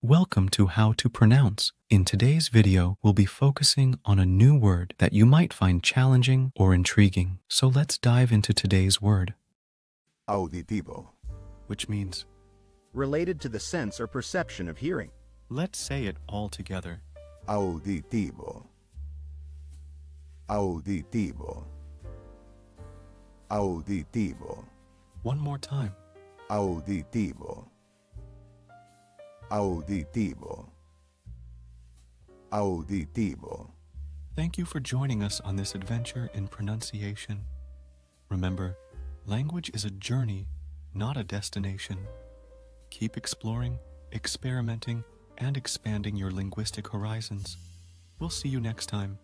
Welcome to How to Pronounce. In today's video, we'll be focusing on a new word that you might find challenging or intriguing. So let's dive into today's word. Auditivo. Which means, related to the sense or perception of hearing. let's say it all together. Auditivo. Auditivo. Auditivo. One more time. Auditivo. Auditivo. Auditivo. Thank you for joining us on this adventure in pronunciation. Remember, language is a journey, not a destination. Keep exploring, experimenting, and expanding your linguistic horizons. We'll see you next time.